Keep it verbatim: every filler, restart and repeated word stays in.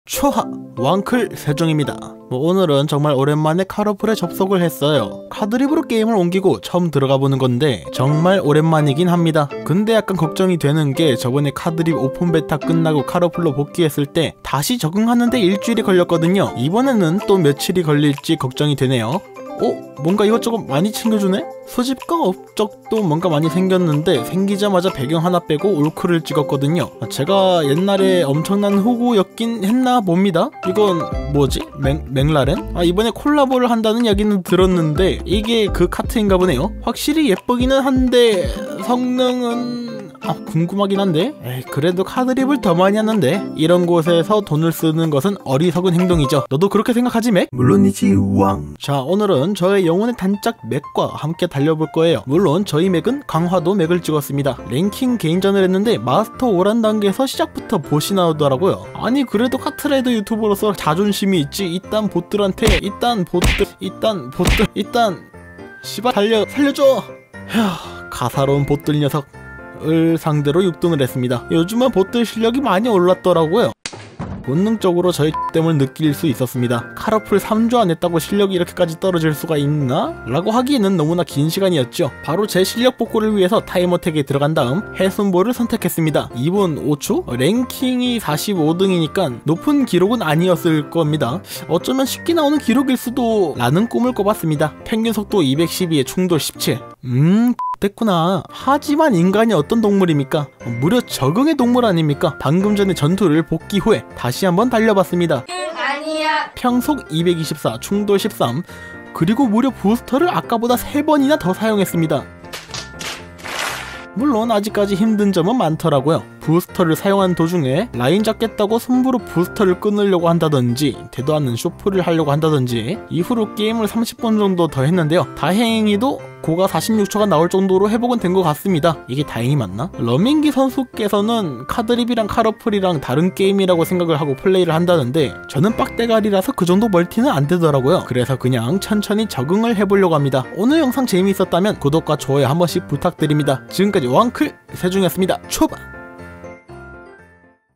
초하! 왕클 세종입니다. 뭐 오늘은 정말 오랜만에 카러플에 접속을 했어요. 카드립으로 게임을 옮기고 처음 들어가보는 건데 정말 오랜만이긴 합니다. 근데 약간 걱정이 되는 게 저번에 카드립 오픈 베타 끝나고 카러플로 복귀했을 때 다시 적응하는데 일주일이 걸렸거든요. 이번에는 또 며칠이 걸릴지 걱정이 되네요. 어? 뭔가 이것저것 많이 챙겨주네? 수집과 업적도 뭔가 많이 생겼는데 생기자마자 배경 하나 빼고 올크를 찍었거든요. 제가 옛날에 엄청난 호구였긴 했나 봅니다. 이건 뭐지? 맥, 맥라렌? 아, 이번에 콜라보를 한다는 이야기는 들었는데 이게 그 카트인가 보네요. 확실히 예쁘기는 한데 성능은... 아, 궁금하긴 한데? 에이, 그래도 카드립을 더 많이 하는데 이런 곳에서 돈을 쓰는 것은 어리석은 행동이죠. 너도 그렇게 생각하지, 맥? 물론이지, 왕. 자, 오늘은 저의 영혼의 단짝 맥과 함께 달려볼 거예요. 물론 저희 맥은 강화도 맥을 찍었습니다. 랭킹 개인전을 했는데 마스터 오란 단계에서 시작부터 보시 나오더라고요. 아니 그래도 카트라이더 유튜버로서 자존심이 있지. 이딴 봇들한테 이딴 봇들 이딴 봇들 이딴 씨발 달려 살려줘. 휴, 가사로운 봇들 녀석 을 상대로 육 등을 했습니다. 요즘은 봇들 실력이 많이 올랐더라고요. 본능적으로 저의 X됨을 느낄 수 있었습니다. 카러플 삼 주 안 했다고 실력이 이렇게까지 떨어질 수가 있나? 라고 하기에는 너무나 긴 시간이었죠. 바로 제 실력 복구를 위해서 타이머택에 들어간 다음 해순보를 선택했습니다. 이 분 오 초? 랭킹이 사십오 등이니까 높은 기록은 아니었을 겁니다. 어쩌면 쉽게 나오는 기록일 수도 라는 꿈을 꿔봤습니다. 평균 속도 이백십이에 충돌 십칠. 음... 됐구나. 하지만 인간이 어떤 동물입니까? 무려 적응의 동물 아닙니까? 방금 전에 전투를 복귀 후에 다시 한번 달려봤습니다. 아니야. 평속 이백이십사, 충돌 십삼, 그리고 무려 부스터를 아까보다 세 번이나 더 사용했습니다. 물론 아직까지 힘든 점은 많더라고요. 부스터를 사용한 도중에 라인 잡겠다고 손부로 부스터를 끊으려고 한다든지 되도 않는 쇼프를 하려고 한다든지 이후로 게임을 삼십 분 정도 더 했는데요. 다행히도 고가 사십육 초가 나올 정도로 회복은 된 것 같습니다. 이게 다행히 맞나? 러밍기 선수께서는 카드립이랑 카러플이랑 다른 게임이라고 생각을 하고 플레이를 한다는데 저는 빡대가리라서 그 정도 멀티는 안 되더라고요. 그래서 그냥 천천히 적응을 해보려고 합니다. 오늘 영상 재미있었다면 구독과 좋아요 한 번씩 부탁드립니다. 지금까지 왕클 세종이었습니다. 초바!